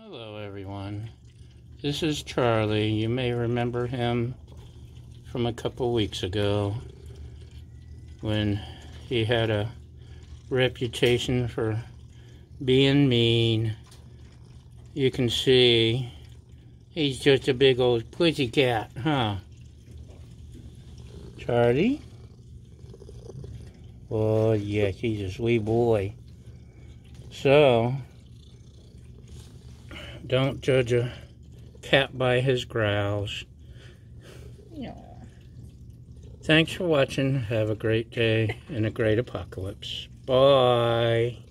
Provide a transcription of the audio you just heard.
Hello everyone, this is Charlie. You may remember him from a couple weeks ago when he had a reputation for being mean. You can see he's just a big old pussycat, huh? Charlie? Oh yeah, he's a sweet boy. So, don't judge a cat by his growls. Yeah. Thanks for watching. Have a great day and a great apocalypse. Bye.